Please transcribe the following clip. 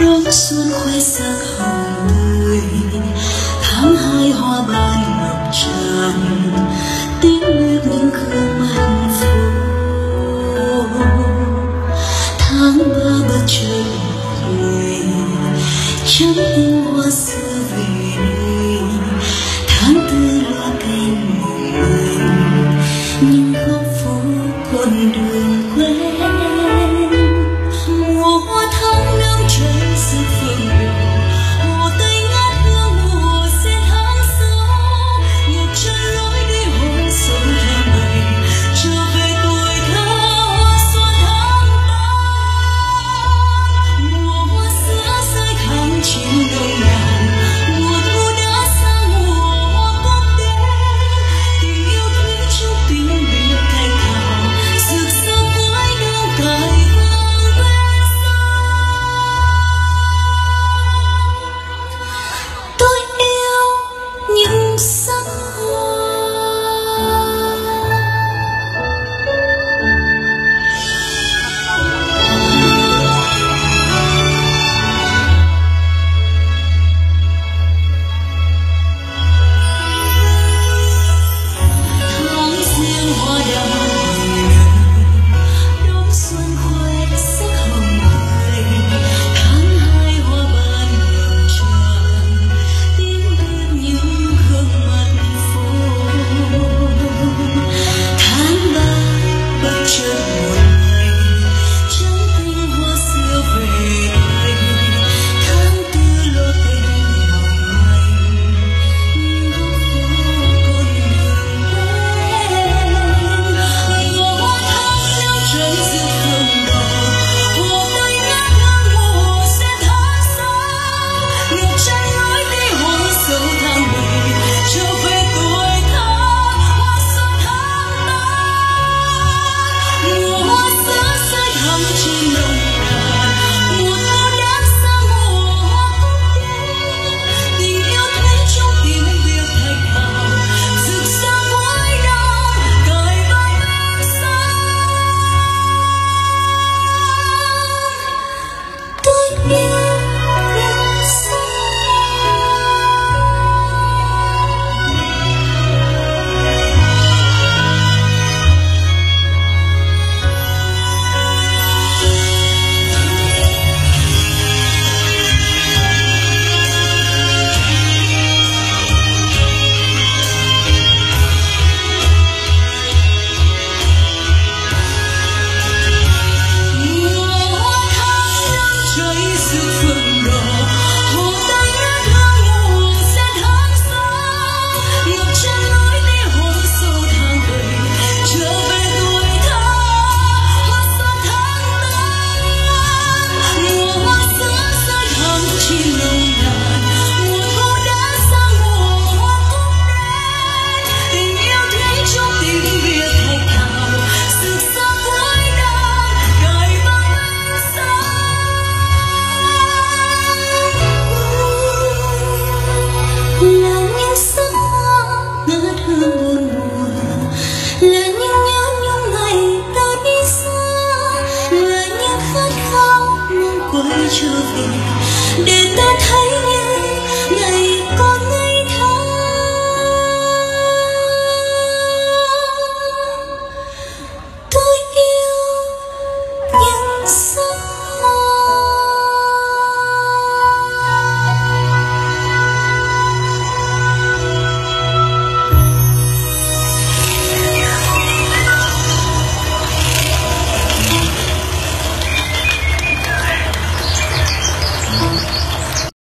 đón xuân khoe sắc hồng tươi, tháng hai hoa ban ngập tràn, tiếng bước những gương mặt phố. Tháng ba bất chợt người trắng tinh hoa xưa về đây, tháng tư loa cánh mộng manh những góc phố con đường quen. Mùa hoa tháng năm trời sự phương đồ, hồ tây ngát hương mùa sen tháng sáu, nhiều chân lối đi hôm sông tháng bảy, trở về tuổi thơ hoa xuân tháng tám. Mùa hoa sữa rơi tháng chín nồng nàn, mùa thu đã sang mùa hoa cúc đến, tình yêu thủy chung tình biệt thành hào, rực rỡ với đêm cài vang bên sông. Tôi yêu những sắc hoa. Thoáng riêng hoa đào đón xuân khoe sắc hồng tươi, tháng hai hoa ban ngập tràn, tiếng bước những gương mặt phố. Tháng ba bất chợt một ngày trắng tinh hoa xưa về đây, tháng tư lối tình mỏng manh những góc phố con đường quen. Mùa hoa tháng năm trời rực hồng đỏ, hồ tây ngát hương mùa sen tháng sáu, ngược chân lối đi hôm sâu tháng bảy, trở về tuổi thơ hoa xuân tháng tám. Mùa hoa sữa rơi thắm trên nồng nàn, mùa thu đã sang mùa hoa cúc đến, tình yêu thủy chung tiếng việt thạch hào, rực rỡ cuối năm cài vang bên sông. Tôi yêu những sắc trời rực phượng đỏ, hồ tây ngát hương mùa sen tháng sáu, ngược chân lối đi hôm sâu tháng bảy, trở về tuổi thơ hoa xuân tháng tám. Mùa hoa sữa rơi thắm chín nồng nàn, mùa thu đã sang mùa hoa cúc đến, tình yêu thủy chung tình biệt thạch hào, rực rỡ cuối năm cài vang bên sông. Là những sắc hoa ngát hương buồn buồn, là những nhớ nhung ngày ta đi xa, là những khát khao mong quay trở về.